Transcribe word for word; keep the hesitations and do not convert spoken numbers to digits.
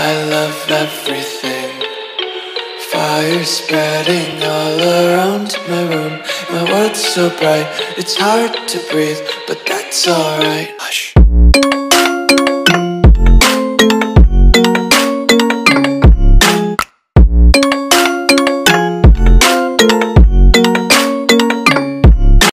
I love everything. Fire spreading all around my room. My world's so bright, it's hard to breathe, but that's alright. Hush.